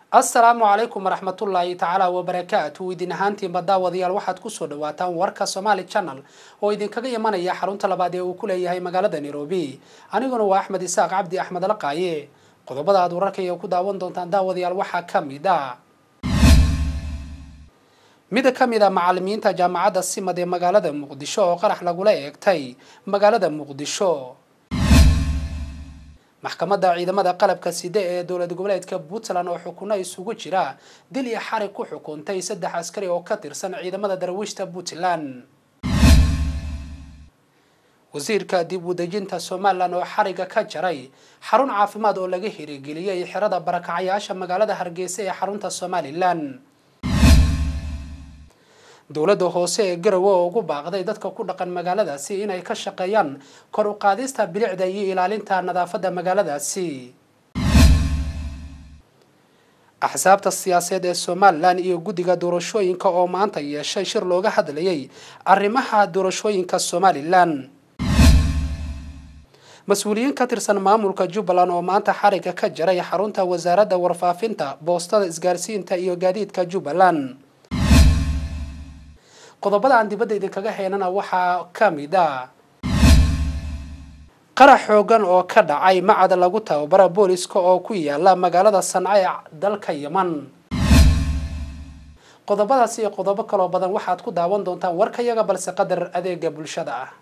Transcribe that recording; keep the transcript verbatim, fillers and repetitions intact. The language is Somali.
السلام عليكم ورحمة الله تعالى وبركاته ويدين هانتي بداوديال waxaad ku soo dhawaataan warka Somali Channel oo idin kaga imanaya xarunta labaad ee uu ku leeyahay magaalada Nairobi aniguna waa Axmed Isaaq Cabdi Axmed Laqaaye qodobada aad wararka ku daawan doontaan daawadayaal waxa kamid ah mid ka mid ah macallimiinta jaamacadda Simad ee magaalada Muqdisho oo qarax lagu leeyay magaalada Muqdisho maxkamadda ciidamada qalabka sida ee dawladda goboleedka Puntland oo xukunno isugu jira dil iyo xarig ku xukuntay saddex askari oo ka tirsan ciidamada daraawiishta Puntland wasiirka dib u dejinta Soomaaliland oo xariga ka jaray xarun caafimaad oo laga hirgeliyay xirada barakacayaasha magaalada Hargeysa ee xarunta Somaliland dawladda hoose ee Garowe oo ugu baaqday dadka ku dhaqan magaaladaasi inay ka shaqeeyaan kor u qaadista bilicda iyo ilaalinta nadaafadda magaaladaasi axsaabta siyaasadeed ee Soomaaliland iyo guddiga doorashooyinka oo maanta yeeshay shir looga hadlayay arrimaha doorashooyinka Soomaaliland mas'uuliyiin ka tirsan maamulka Jubbaland oo maanta xariga ka jaray xarunta wasaaradda warfaafinta boostada isgaarsiinta iyo gaadiidka Jubbaland qodobada aan dibadda idinkaga heynana waxa kamid ah qarax xoogan oo ka dhacay macad lagu tababaro booliska oo ku yaala magaalada Sanaa ee dalka Yemen qodobadaasi iyo qodobo kale oo badan waxaad ku daawan doontaan warkayaga balse qadar adeega bulshada ah